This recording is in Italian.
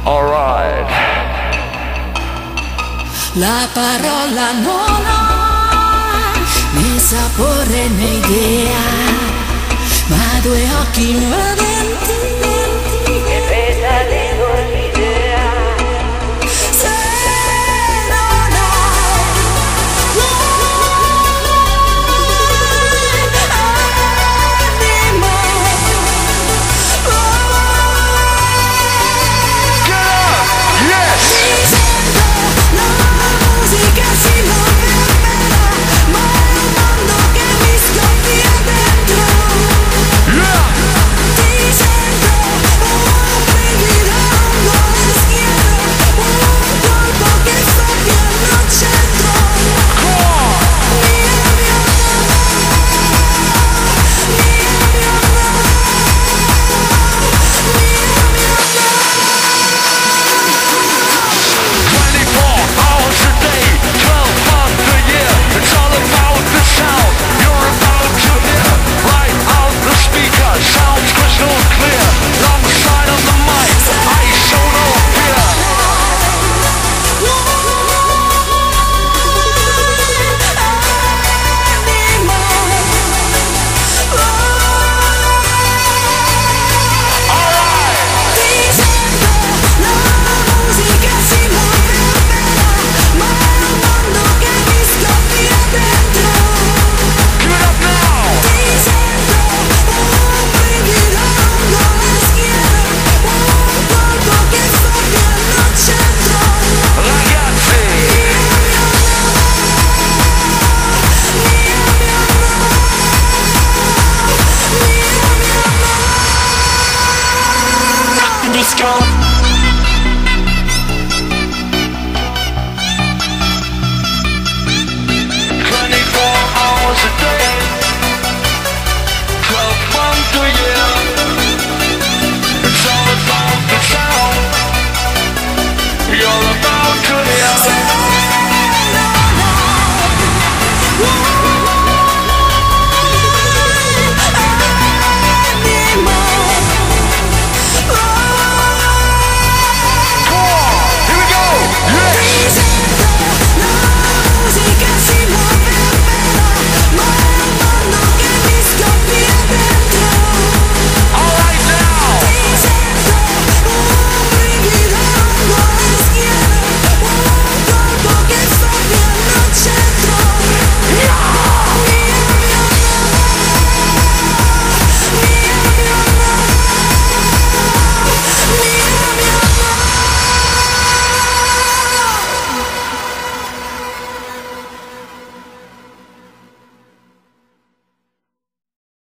Alright. La parola non ha né sapore né idea, ma due occhi invadenti e petali con l'idea. Se non hai anima, Get up! Yes! mi sento, la musica si muove, ma è un mondo che mi scoppia dentro. Yeah! Ti sento, un brivido lungo la schiena, un colpo che scoppia al centro. Come on! Mio hours a day, 12 months a year. It's all about the sound you're about to hear. Right out the speaker, sounds crystal clear. Long side of the mic, I show no fear. Alright! Ti sento, la musica si muove, ma è un mondo che mi scoppia dentro. Give it up now! Ti sento, un brivido lungo la schiena, un colpo che scoppia al centro. Ragazzi! Disco. 24 hours a day.